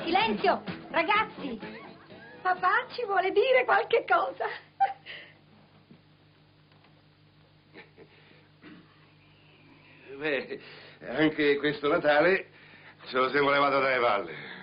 Silenzio, ragazzi! Papà ci vuole dire qualche cosa. Beh, anche questo Natale ce lo siamo levato dalle palle.